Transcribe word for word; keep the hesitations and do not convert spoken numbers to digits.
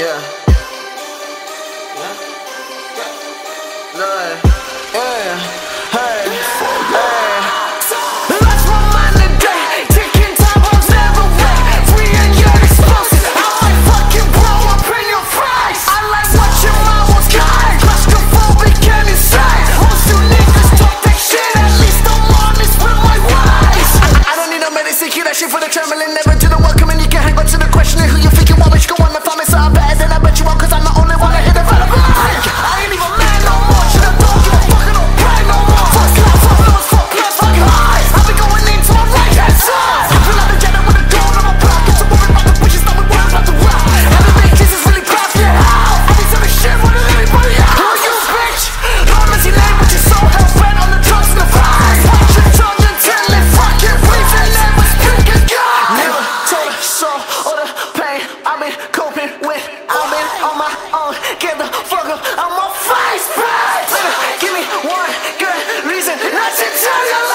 Yeah. Yeah. Lord. Yeah. Hey. Hey. Lost my mind today. Ticking time bombs never wait. Free and yet explosive. I might fucking blow up in your face. I like watching mammals die. Claustrophobic and insane. Most you niggas talk that shit. At least I'm honest with my ways. I, I don't need no medicine. Keep that shit for the trembling. Never to the welcome and you can hang on to the question. Who you thinking? Why would you go on the farm? It's not better than I bet you won't. Cause I'm the only one that hit the developer. I ain't even man no more. Shit, I don't give a fuck. I don't pray no more. Fuck love, fuck love, fuck plus, fuck highs. I've been going into my right hand side. I feel like a Jedi with a gun on my pocket. So worried about the bitches, not worried about the rock. Having big kisses really profit out. I be selling shit more than anybody else. Who are you, bitch? Lord mercy name, but you're so hell-bent on the drugs and the vibes. Watch your tongue until it fucking breathes and never speak again. Never told a soul or the pain I've been coping with. I've been on my own. Get the fuck up on my face, bitch. Give me one good reason not to tell you.